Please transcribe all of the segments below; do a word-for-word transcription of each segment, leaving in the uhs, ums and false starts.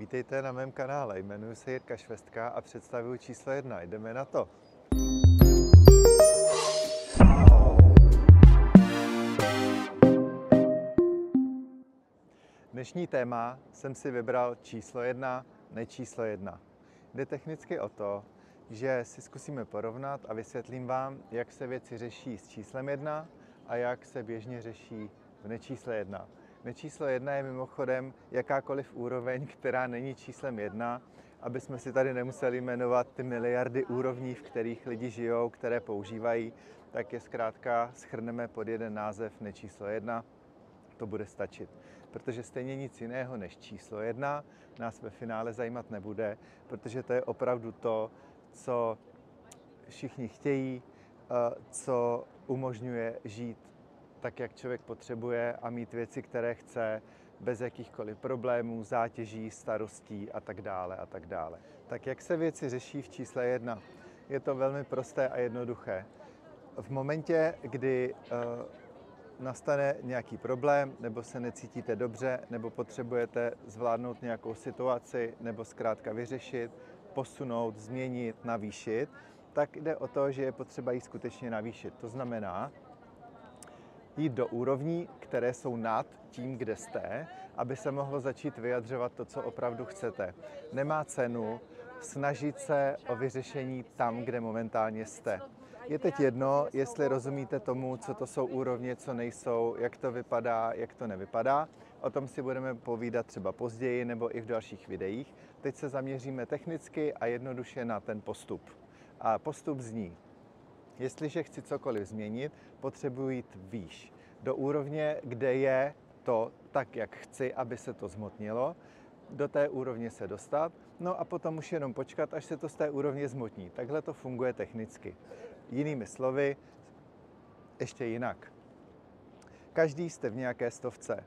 Vítejte na mém kanále, jmenuji se Jirka Švestka a představuji číslo jedna. Jdeme na to. Dnešní téma jsem si vybral číslo jedna, ne číslo jedna. Jde technicky o to, že si zkusíme porovnat a vysvětlím vám, jak se věci řeší s číslem jedna a jak se běžně řeší v nečísle jedna. Nečíslo jedna je mimochodem jakákoliv úroveň, která není číslem jedna, aby jsme si tady nemuseli jmenovat ty miliardy úrovní, v kterých lidi žijou, které používají, tak je zkrátka shrneme pod jeden název nečíslo jedna, to bude stačit. Protože stejně nic jiného než číslo jedna nás ve finále zajímat nebude, protože to je opravdu to, co všichni chtějí, co umožňuje žít tak, jak člověk potřebuje a mít věci, které chce, bez jakýchkoliv problémů, zátěží, starostí a tak dále a tak dále. Tak jak se věci řeší v čísle jedna? Je to velmi prosté a jednoduché. V momentě, kdy uh, nastane nějaký problém, nebo se necítíte dobře, nebo potřebujete zvládnout nějakou situaci, nebo zkrátka vyřešit, posunout, změnit, navýšit, tak jde o to, že je potřeba ji skutečně navýšit. To znamená jít do úrovní, které jsou nad tím, kde jste, aby se mohlo začít vyjadřovat to, co opravdu chcete. Nemá cenu snažit se o vyřešení tam, kde momentálně jste. Je teď jedno, jestli rozumíte tomu, co to jsou úrovně, co nejsou, jak to vypadá, jak to nevypadá. O tom si budeme povídat třeba později nebo i v dalších videích. Teď se zaměříme technicky a jednoduše na ten postup. A postup zní: jestliže chci cokoliv změnit, potřebuji jít výš. Do úrovně, kde je to tak, jak chci, aby se to zhmotnilo, do té úrovně se dostat, no a potom už jenom počkat, až se to z té úrovně zhmotní. Takhle to funguje technicky. Jinými slovy, ještě jinak. Každý jste v nějaké stovce.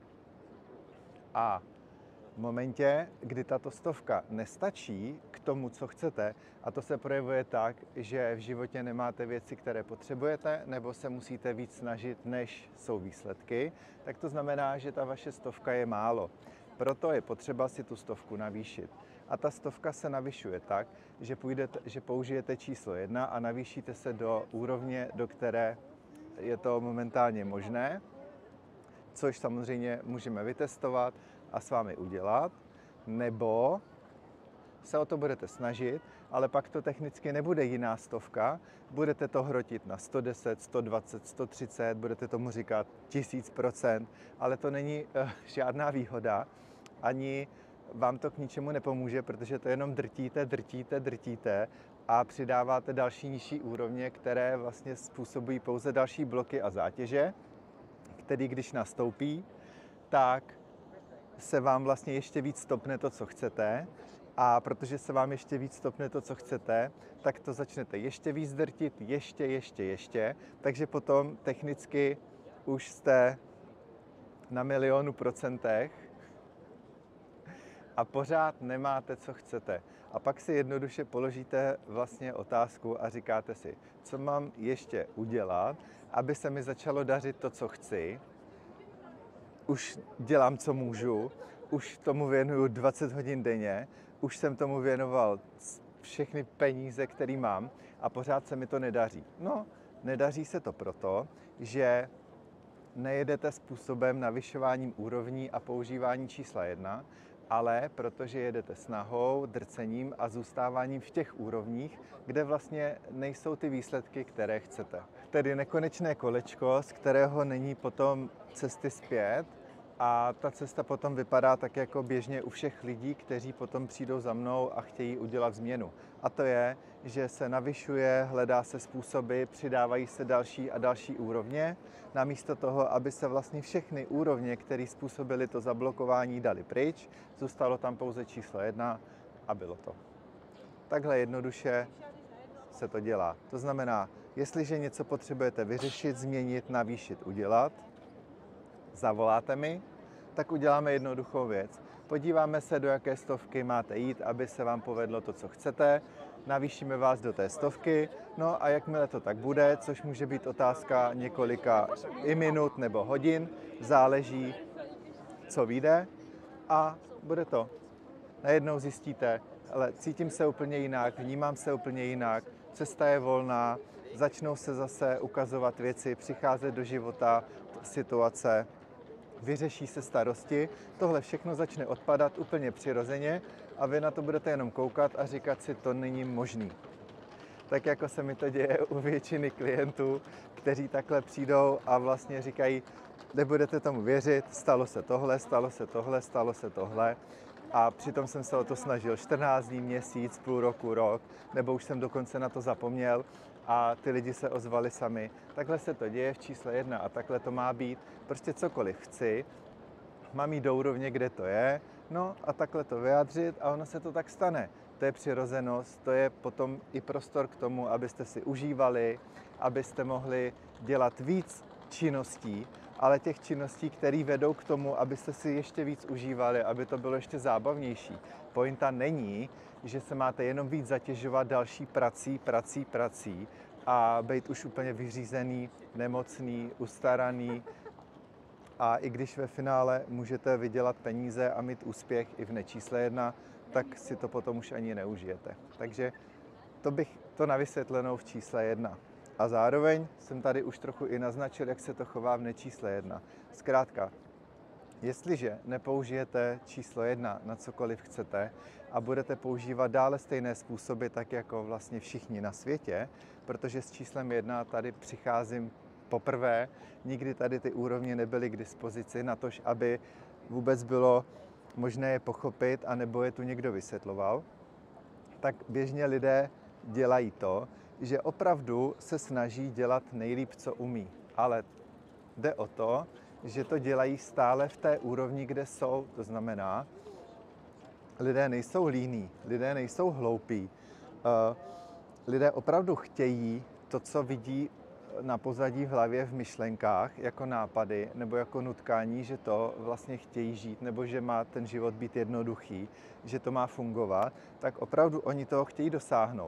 A v momentě, kdy tato stovka nestačí k tomu, co chcete, a to se projevuje tak, že v životě nemáte věci, které potřebujete, nebo se musíte víc snažit, než jsou výsledky, tak to znamená, že ta vaše stovka je málo. Proto je potřeba si tu stovku navýšit. A ta stovka se navyšuje tak, že, půjdete, že použijete číslo jedna a navýšíte se do úrovně, do které je to momentálně možné, což samozřejmě můžeme vytestovat a s vámi udělat, nebo se o to budete snažit, ale pak to technicky nebude jiná stovka, budete to hrotit na sto deset, sto dvacet, sto třicet, budete tomu říkat tisíc procent, ale to není uh, žádná výhoda, ani vám to k ničemu nepomůže, protože to jenom drtíte, drtíte, drtíte a přidáváte další nižší úrovně, které vlastně způsobují pouze další bloky a zátěže, který když nastoupí, tak se vám vlastně ještě víc stopne to, co chcete, a protože se vám ještě víc stopne to, co chcete, tak to začnete ještě víc drtit, ještě, ještě, ještě, takže potom technicky už jste na milionu procentech a pořád nemáte, co chcete. A pak si jednoduše položíte vlastně otázku a říkáte si, co mám ještě udělat, aby se mi začalo dařit to, co chci. Už dělám, co můžu, už tomu věnuju dvacet hodin denně, už jsem tomu věnoval všechny peníze, které mám a pořád se mi to nedaří. No, nedaří se to proto, že nejedete způsobem navyšováním úrovní a používání čísla jedna, ale protože jedete snahou, drcením a zůstáváním v těch úrovních, kde vlastně nejsou ty výsledky, které chcete. Tedy nekonečné kolečko, z kterého není potom cesty zpět, a ta cesta potom vypadá tak jako běžně u všech lidí, kteří potom přijdou za mnou a chtějí udělat změnu. A to je, že se navyšuje, hledá se způsoby, přidávají se další a další úrovně, namísto toho, aby se vlastně všechny úrovně, které způsobily to zablokování, dali pryč, zůstalo tam pouze číslo jedna a bylo to. Takhle jednoduše se to dělá. To znamená, jestliže něco potřebujete vyřešit, změnit, navýšit, udělat, zavoláte mi, tak uděláme jednoduchou věc. Podíváme se, do jaké stovky máte jít, aby se vám povedlo to, co chcete. Navýšíme vás do té stovky, no a jakmile to tak bude, což může být otázka několika i minut nebo hodin, záleží, co vyjde, a bude to. najednou zjistíte, ale cítím se úplně jinak, vnímám se úplně jinak, cesta je volná, začnou se zase ukazovat věci, přicházet do života situace, vyřeší se starosti, tohle všechno začne odpadat úplně přirozeně a vy na to budete jenom koukat a říkat si, to není možný. Tak jako se mi to děje u většiny klientů, kteří takhle přijdou a vlastně říkají, nebudete tomu věřit, stalo se tohle, stalo se tohle, stalo se tohle. A přitom jsem se o to snažil čtrnáct dní, měsíc, půl roku, rok, nebo už jsem dokonce na to zapomněl a ty lidi se ozvali sami. Takhle se to děje v čísle jedna a takhle to má být. Prostě cokoliv chci, mám jít do úrovně, kde to je, no a takhle to vyjádřit a ono se to tak stane. To je přirozenost, to je potom i prostor k tomu, abyste si užívali, abyste mohli dělat víc činností, ale těch činností, které vedou k tomu, abyste si ještě víc užívali, aby to bylo ještě zábavnější. Pointa není, že se máte jenom víc zatěžovat další prací, prací, prací a být už úplně vyřízený, nemocný, ustaraný. A i když ve finále můžete vydělat peníze a mít úspěch i v nečísle jedna, tak si to potom už ani neužijete. Takže to bych to na vysvětlenou v čísle jedna. A zároveň jsem tady už trochu i naznačil, jak se to chová v nečísle jedna. Zkrátka, jestliže nepoužijete číslo jedna na cokoliv chcete a budete používat dále stejné způsoby, tak jako vlastně všichni na světě, protože s číslem jedna tady přicházím poprvé, nikdy tady ty úrovně nebyly k dispozici na to, aby vůbec bylo možné je pochopit a nebo je tu někdo vysvětloval, tak běžně lidé dělají to, že opravdu se snaží dělat nejlíp, co umí. Ale jde o to, že to dělají stále v té úrovni, kde jsou. To znamená, lidé nejsou líní, lidé nejsou hloupí. Lidé opravdu chtějí to, co vidí na pozadí v hlavě v myšlenkách jako nápady nebo jako nutkání, že to vlastně chtějí žít nebo že má ten život být jednoduchý, že to má fungovat, tak opravdu oni toho chtějí dosáhnout.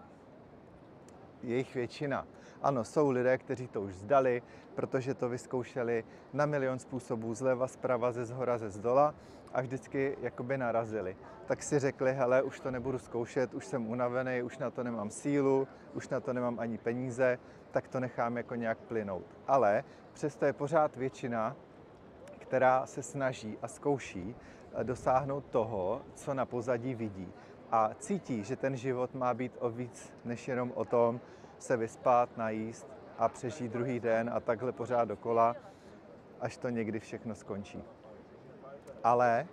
Jejich většina. Ano, jsou lidé, kteří to už vzdali, protože to vyzkoušeli na milion způsobů, zleva, zprava, ze zhora, ze zdola a vždycky jakoby narazili. Tak si řekli, hele, už to nebudu zkoušet, už jsem unavený, už na to nemám sílu, už na to nemám ani peníze, tak to nechám jako nějak plynout. Ale přesto je pořád většina, která se snaží a zkouší dosáhnout toho, co na pozadí vidí. A cítí, že ten život má být o víc než jenom o tom se vyspat, najíst a přežít druhý den a takhle pořád dokola, až to někdy všechno skončí. Ale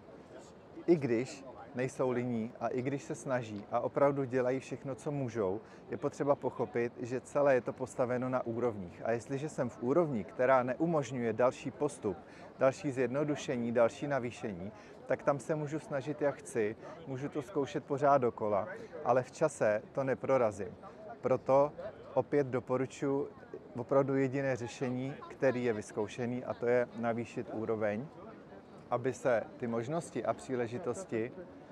i když nejsou líní a i když se snaží a opravdu dělají všechno, co můžou, je potřeba pochopit, že celé je to postaveno na úrovních. A jestliže jsem v úrovni, která neumožňuje další postup, další zjednodušení, další navýšení, tak tam se můžu snažit, jak chci, můžu to zkoušet pořád dokola, ale v čase to neprorazím. Proto opět doporučuji opravdu jediné řešení, který je vyzkoušený, a to je navýšit úroveň, aby se ty možnosti a příležitosti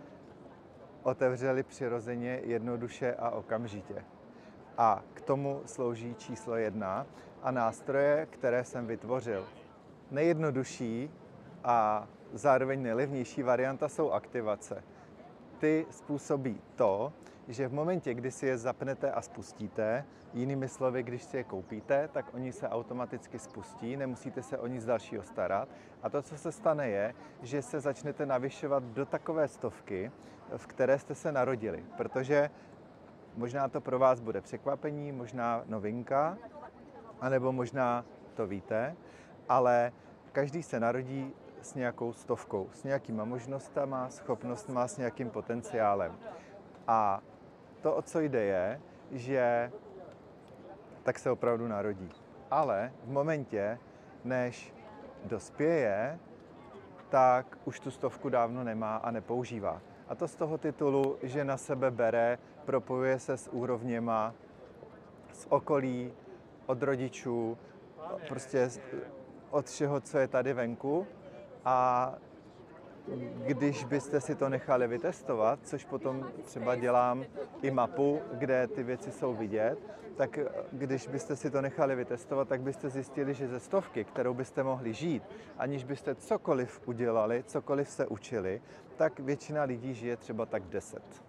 otevřely přirozeně, jednoduše a okamžitě. A k tomu slouží číslo jedna a nástroje, které jsem vytvořil. Nejjednodušší a zároveň nejlevnější varianta jsou aktivace. Ty způsobí to, že v momentě, kdy si je zapnete a spustíte, jinými slovy, když si je koupíte, tak oni se automaticky spustí, nemusíte se o nic dalšího starat. A to, co se stane, je, že se začnete navyšovat do takové stovky, v které jste se narodili. Protože možná to pro vás bude překvapení, možná novinka, anebo možná to víte, ale každý se narodí s nějakou stovkou, s nějakýma možnostama, schopnostma, s nějakým potenciálem. A to, o co jde, je, že tak se opravdu narodí. Ale v momentě, než dospěje, tak už tu stovku dávno nemá a nepoužívá. A to z toho titulu, že na sebe bere, propojuje se s úrovněma, z okolí, od rodičů, prostě od všeho, co je tady venku. A když byste si to nechali vytestovat, což potom třeba dělám i mapu, kde ty věci jsou vidět, tak když byste si to nechali vytestovat, tak byste zjistili, že ze stovky, kterou byste mohli žít, aniž byste cokoliv udělali, cokoliv se učili, tak většina lidí žije třeba tak deset.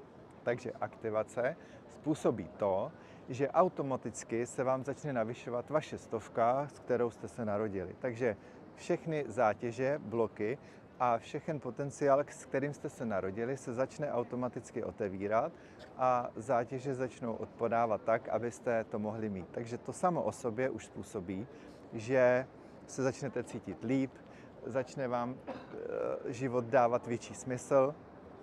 Takže aktivace způsobí to, že automaticky se vám začne navyšovat vaše stovka, s kterou jste se narodili. Takže všechny zátěže, bloky a všechen potenciál, s kterým jste se narodili, se začne automaticky otevírat a zátěže začnou odpadávat tak, abyste to mohli mít. Takže to samo o sobě už způsobí, že se začnete cítit líp, začne vám e, život dávat větší smysl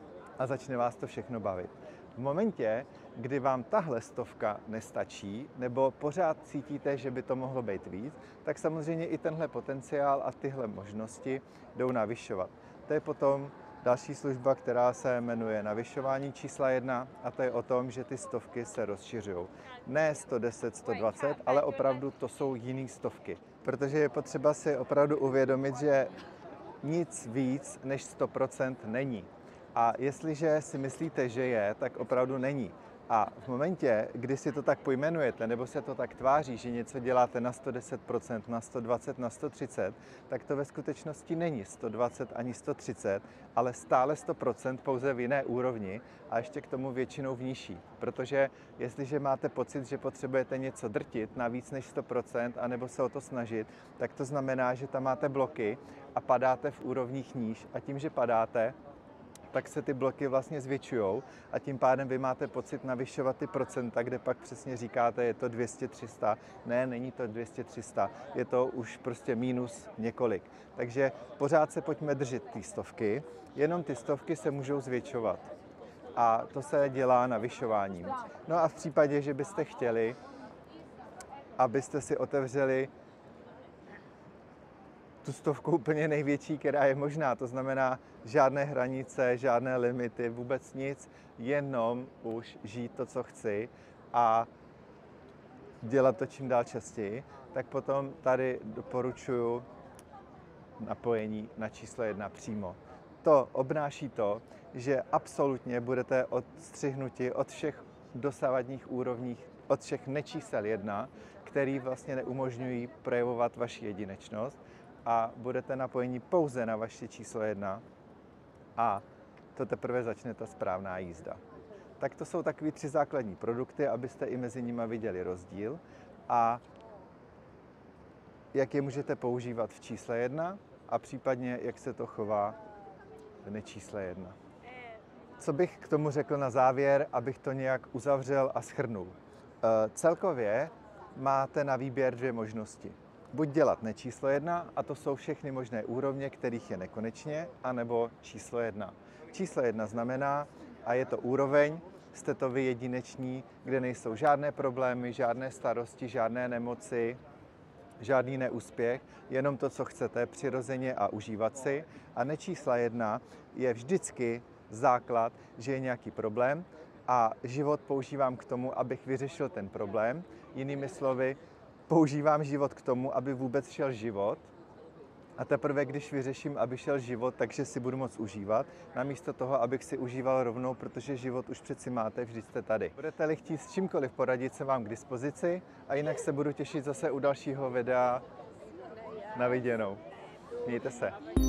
a začne vás to všechno bavit. V momentě, kdy vám tahle stovka nestačí, nebo pořád cítíte, že by to mohlo být víc, tak samozřejmě i tenhle potenciál a tyhle možnosti jdou navyšovat. To je potom další služba, která se jmenuje navyšování čísla jedna, a to je o tom, že ty stovky se rozšiřují. Ne sto deset, sto dvacet, ale opravdu to jsou jiný stovky. Protože je potřeba si opravdu uvědomit, že nic víc než sto procent není. A jestliže si myslíte, že je, tak opravdu není. A v momentě, kdy si to tak pojmenujete, nebo se to tak tváří, že něco děláte na sto deset procent, na sto dvacet, na sto třicet, tak to ve skutečnosti není sto dvacet ani sto třicet, ale stále sto procent pouze v jiné úrovni a ještě k tomu většinou v nižší. Protože jestliže máte pocit, že potřebujete něco drtit na víc než sto procent, anebo se o to snažit, tak to znamená, že tam máte bloky a padáte v úrovních níž. A tím, že padáte, tak se ty bloky vlastně zvětšujou a tím pádem vy máte pocit navyšovat ty procenta, kde pak přesně říkáte, je to dvě stě, tři sta. Ne, není to dvě stě, tři sta, je to už prostě mínus několik. Takže pořád se pojďme držet ty stovky, jenom ty stovky se můžou zvětšovat. A to se dělá navyšováním. No a v případě, že byste chtěli, abyste si otevřeli tu stovku úplně největší, která je možná. To znamená žádné hranice, žádné limity, vůbec nic, jenom už žít to, co chci a dělat to čím dál častěji, tak potom tady doporučuji napojení na číslo jedna přímo. To obnáší to, že absolutně budete odstřihnuti od všech dosavadních úrovních, od všech nečísel jedna, který vlastně neumožňují projevovat vaši jedinečnost, a budete napojeni pouze na vaše číslo jedna a to teprve začne ta správná jízda. Tak to jsou takový tři základní produkty, abyste i mezi nimi viděli rozdíl a jak je můžete používat v čísle jedna a případně jak se to chová v nečísle jedna. Co bych k tomu řekl na závěr, abych to nějak uzavřel a shrnul. E, celkově máte na výběr dvě možnosti. Buď dělat nečíslo jedna, a to jsou všechny možné úrovně, kterých je nekonečně, anebo číslo jedna. Číslo jedna znamená, a je to úroveň, jste to vy jedineční, kde nejsou žádné problémy, žádné starosti, žádné nemoci, žádný neúspěch, jenom to, co chcete, přirozeně a užívat si. A nečísla jedna je vždycky základ, že je nějaký problém a život používám k tomu, abych vyřešil ten problém. Jinými slovy, používám život k tomu, aby vůbec šel život. A teprve, když vyřeším, aby šel život, takže si budu moc užívat, namísto toho, abych si užíval rovnou, protože život už přeci máte, vždyť jste tady. Budete-li chtít s čímkoliv poradit, se vám k dispozici a jinak se budu těšit zase u dalšího videa. Na viděnou. Mějte se.